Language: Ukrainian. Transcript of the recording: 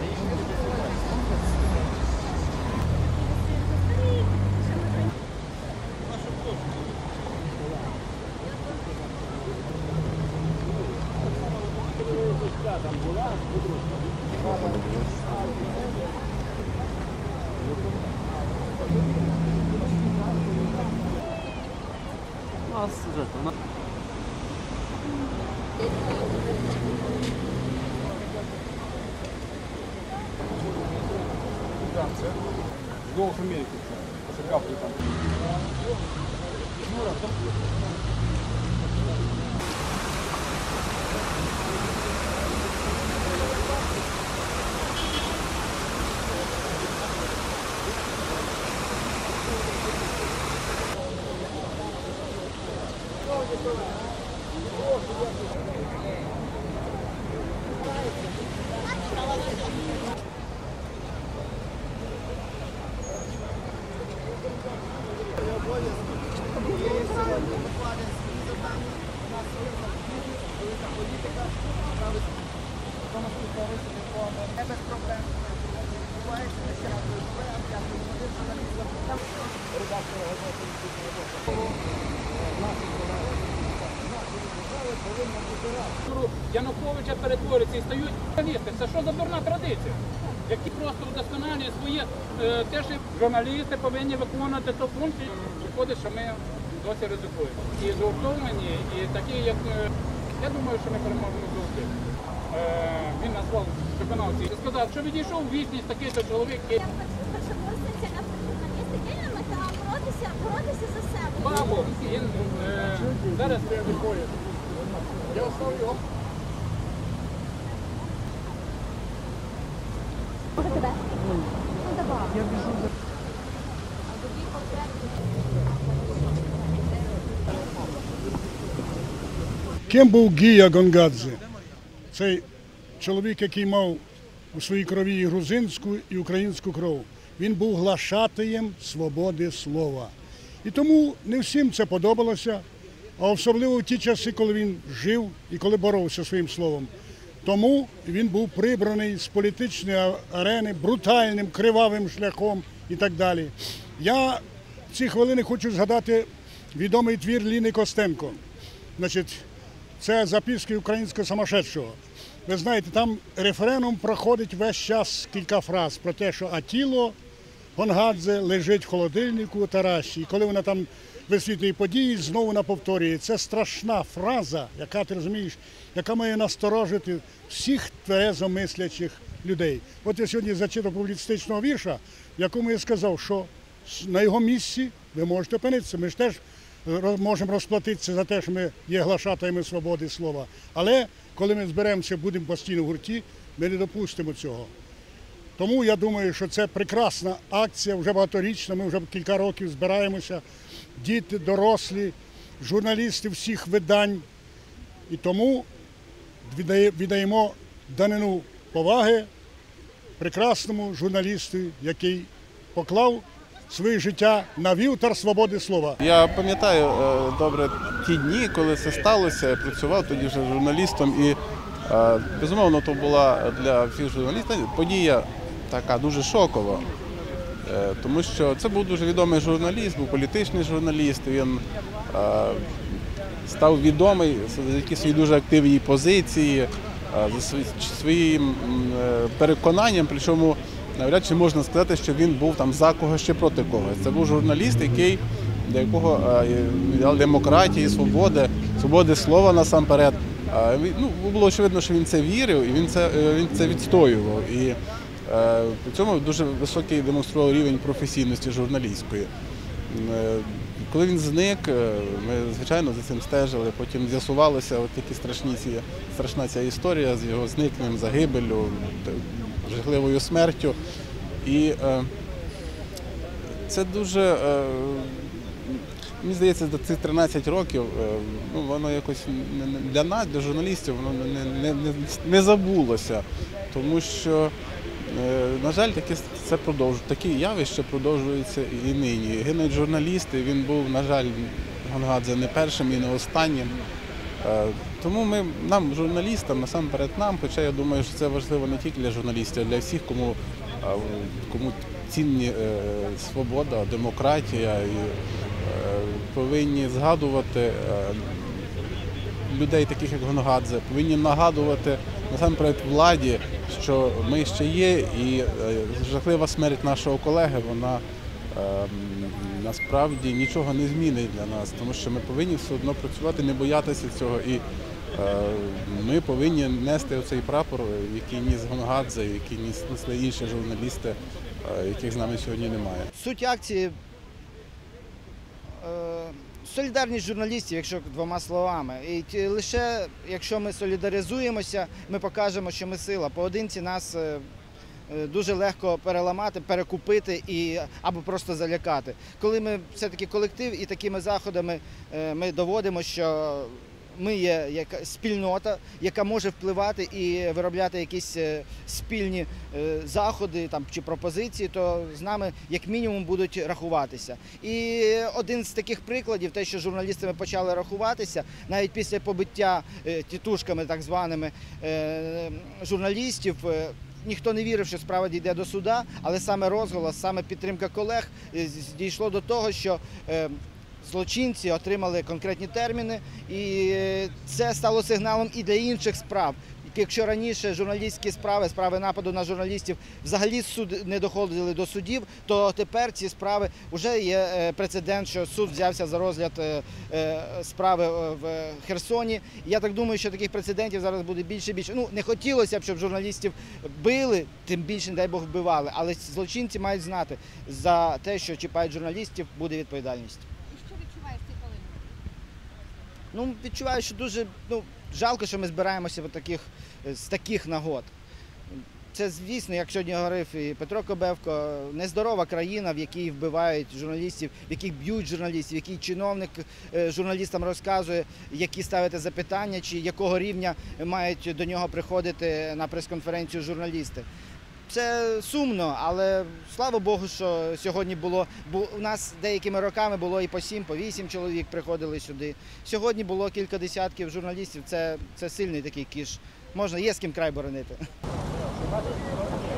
Голос Америки. Януковича перетворюються і стають журналісти. Це що за дурна традиція? Які просто удосконалюють своє, те, що журналісти повинні виконувати ту функцію. Виходить, що ми досі ризикуємо. І згуртовані, і такі, як я думаю, що ми переможемо завжди. Він назвав виконавці і сказав, що відійшов у вічність такий-то чоловік. Боротися за себе. Бабу, він зараз виходить. Я оставлю його. Я біжу за... Ким був Гія Гонгадзе? Цей чоловік, який мав у своїй крові і грузинську, і українську кров. Він був глашатаєм свободи слова. І тому не всім це подобалося, а особливо в ті часи, коли він жив і коли боровся своїм словом. Тому він був прибраний з політичної арени брутальним, кривавим шляхом і так далі. Я в ці хвилини хочу згадати відомий твір Ліни Костенко. Значить, це записки українського самошедшого. Ви знаєте, там рефреном проходить весь час кілька фраз про те, що Атіло Гонгадзе лежить в холодильнику у Тараші. І коли вона там висвітлює події, знову вона повторює. Це страшна фраза, яка, ти розумієш, яка має насторожити всіх тверезомислячих людей. От я сьогодні зачитав публіцистичного вірша, в якому я сказав, що на його місці ви можете опинитися. Ми ж теж можемо розплатитися за те, що ми є глашатаями свободи слова. Але коли ми зберемося, будемо постійно в гурті, ми не допустимо цього. Тому я думаю, що це прекрасна акція, вже багаторічна, ми вже кілька років збираємося, діти, дорослі, журналісти всіх видань. І тому віддаємо данину поваги прекрасному журналісту, який поклав своє життя на вівтар свободи слова. Я пам'ятаю добре ті дні, коли це сталося, я працював тоді вже журналістом і, безумовно, то була для всіх журналістів подія така дуже шокова, тому що це був дуже відомий журналіст, був політичний журналіст, він став відомий завдяки своїй дуже активній позиції, за своїм переконанням, причому навряд чи можна сказати, що він був там за когось чи проти когось. Це був журналіст, для якого ідеал демократії, свободи слова насамперед. Було очевидно, що він це вірив і він це відстоював. І при цьому дуже високий демонстрував рівень професійності журналістської. Коли він зник, ми, звичайно, за цим стежили, потім з'ясувалося, страшна ця історія з його зникненням, загибеллю, жахливою смертю. І це дуже, мені здається, за ці 13 років, воно якось для нас, для журналістів, воно не забулося, тому що, на жаль, такі явища продовжуються і нині. Гинуть журналісти, він був, на жаль, Гонгадзе не першим і не останнім. Тому нам, журналістам, насамперед нам, хоча я думаю, що це важливо не тільки для журналістів, а для всіх, кому цінні свобода, демократія, і повинні згадувати людей, таких як Гонгадзе, повинні нагадувати насамперед владі, що ми ще є, і жахлива смерть нашого колеги, вона насправді нічого не змінить для нас, тому що ми повинні все одно працювати, не боятися цього, і ми повинні нести оцей прапор, який ніс Гонгадзе, який несли інші журналісти, яких з нами сьогодні немає. Суть акції солідарність журналістів, якщо двома словами. І лише якщо ми солідаризуємося, ми покажемо, що ми сила. Поодинці нас дуже легко переламати, перекупити або просто залякати. Коли ми все-таки колектив і такими заходами ми доводимо, що ми є як спільнота, яка може впливати і виробляти якісь спільні заходи чи пропозиції, то з нами як мінімум будуть рахуватися. І один з таких прикладів, те, що журналістами почали рахуватися, навіть після побиття тітушками так званими журналістів, ніхто не вірив, що справа дійде до суду, але саме розголос, саме підтримка колег дійшло до того, що злочинці отримали конкретні терміни, і це стало сигналом і для інших справ. Якщо раніше журналістські справи нападу на журналістів взагалі не доходили до судів, то тепер ці справи вже є прецедент, що суд взявся за розгляд справи в Херсоні. Я так думаю, що таких прецедентів зараз буде більше і більше. Ну, не хотілося б, щоб журналістів били, тим більше, не дай Бог, вбивали, але злочинці мають знати, за те, що чіпають журналістів, буде відповідальність. Що відчуваєш цей хвилин? Відчуваю, що дуже жалко, що ми збираємося з таких нагод. Це, звісно, як сьогодні говорив і Петро Кобевко, нездорова країна, в якій вбивають журналістів, в якій б'ють журналістів, в якій чиновник журналістам розказує, які ставити запитання, чи якого рівня мають до нього приходити на прес-конференцію журналісти. Це сумно, але слава Богу, що сьогодні було, бо у нас деякими роками було і по 7, по 8 чоловік приходили сюди. Сьогодні було кілька десятків журналістів, це сильний такий кіш. Є з ким край боронити.